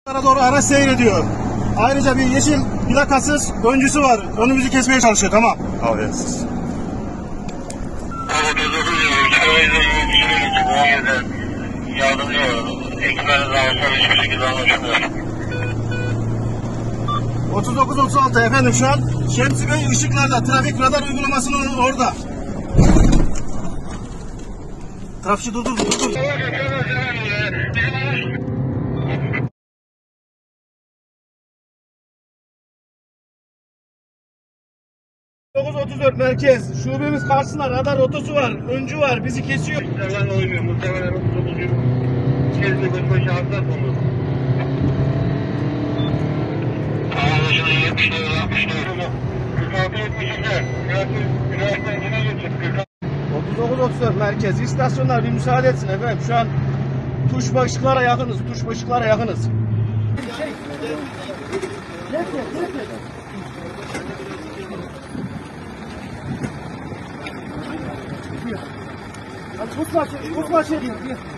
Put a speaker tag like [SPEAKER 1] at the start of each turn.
[SPEAKER 1] Doğru araç seyrediyor. Ayrıca bir yeşil plakasız öncüsü var. Önümüzü kesmeye çalışıyor. Tamam.
[SPEAKER 2] Habersiz. Yardımcı olun. Ekipleriniz arasında hiçbir şekilde anlaşılmıyor.
[SPEAKER 1] 39-36 efendim şu an Şemsi Bey ışıklarda. Trafik radar uygulamasının orada. Trafikçi durdur. 934 merkez. Şubemiz karşısında radar otosu var. Öncü var. Bizi kesiyor.
[SPEAKER 2] Muhtemelen oymuyor. Muhtemelen 39 Şeride başbaşı hasar olur. Anlaşılan 70 lira 60 lira. 46 72'de. Üniversiteden yine geçecek.
[SPEAKER 1] 39-34 merkez. İstasyonlar bir müsaade etsin efendim. Şu an tuş ve ışıklara yakınız. Tuş ve ışıklara yakınız. Hadi,